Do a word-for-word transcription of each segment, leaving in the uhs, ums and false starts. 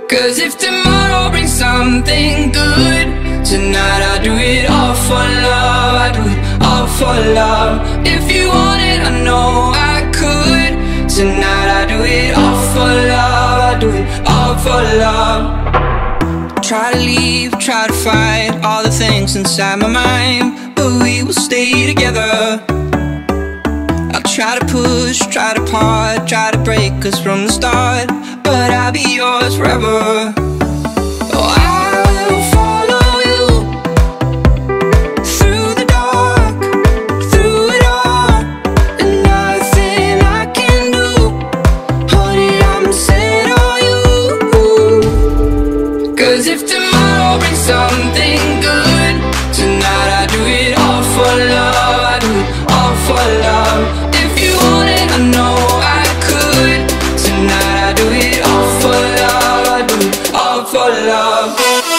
Cause if tomorrow brings something good, tonight I do it all for love. I do it all for love. If you want it, I know I could. Tonight I do it all for love. I do it all for love. Try to leave, try to fight all the things inside my mind, but we will stay together. I'll try to push, try to part, try to break us from the start, but I'll be yours forever. Oh, I will follow you through the dark, through it all, and nothing I can do, honey, I'm set on you. Cause if tomorrow brings something good, tonight I do it all for love. I do it all for love. If you want it, I know I could. Tonight I do it all for love. I do it all for love.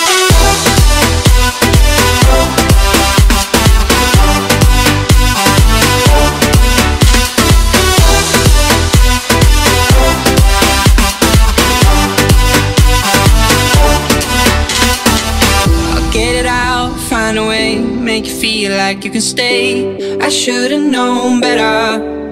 I'll get it out, find a way, make you feel like you can stay. I should've known better.